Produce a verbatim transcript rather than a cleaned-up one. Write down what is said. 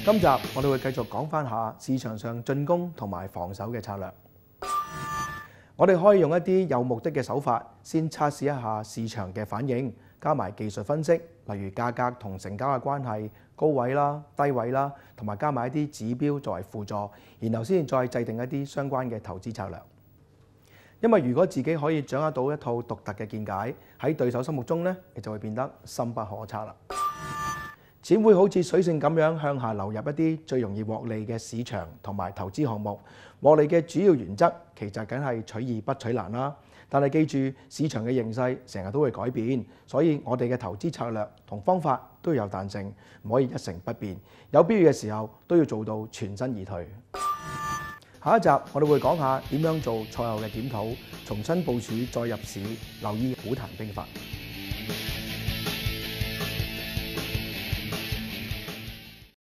今集我哋會繼續講翻下市場上進攻同埋防守嘅策略。我哋可以用一啲有目的嘅手法，先測試一下市場嘅反應，加埋技術分析，例如價格同成交嘅關係、高位啦、低位啦，同埋加埋一啲指標作為輔助，然後先再制定一啲相關嘅投資策略。因為如果自己可以掌握到一套獨特嘅見解，喺對手心目中咧，你就會變得深不可測啦。錢會好似水性咁樣向下流入一啲最容易獲利嘅市場同埋投資項目。獲利嘅主要原則其實梗係取易不取難啦。但係記住，市場嘅形勢成日都會改變，所以我哋嘅投資策略同方法都要有彈性，唔可以一成不變。有必要嘅時候都要做到全身而退。下一集我哋會講下點樣做賽後嘅檢討，重新部署再入市，留意股壇兵法。